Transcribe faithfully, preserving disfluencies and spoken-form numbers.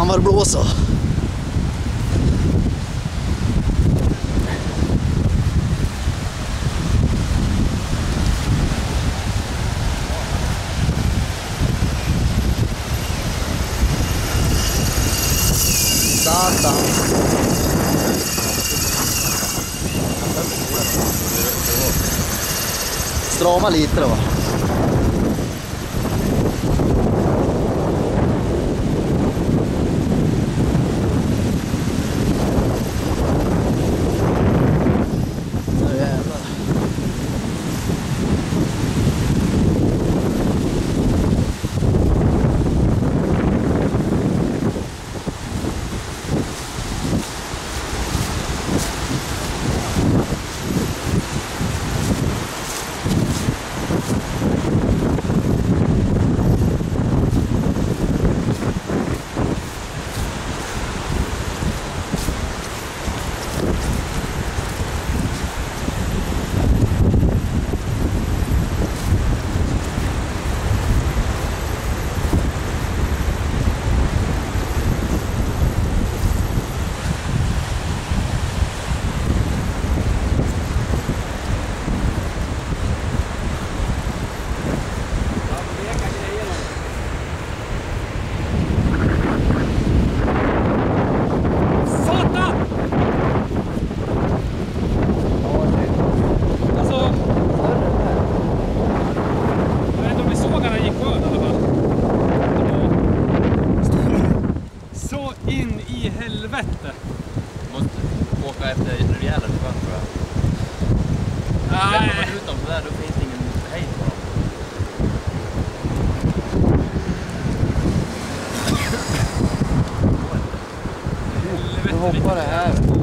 Fan vad det blåser. Satan. Strama lite då. Helvete. Måste åka efter rejäla skönt tror jag. Nej. Släpper man ut dem sådär, då finns det ingen hejd på dem. Nu hoppar det här.